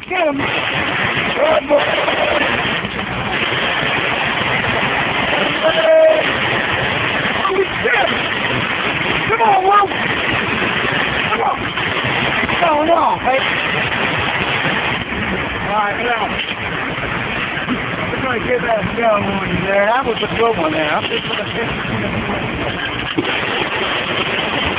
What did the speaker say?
Get him! Good boy! Holy shit! Come on, Will! Come on! What's going on, hey? Alright, now. We're going to get that gun on you there. That was a good one there. I'm just going to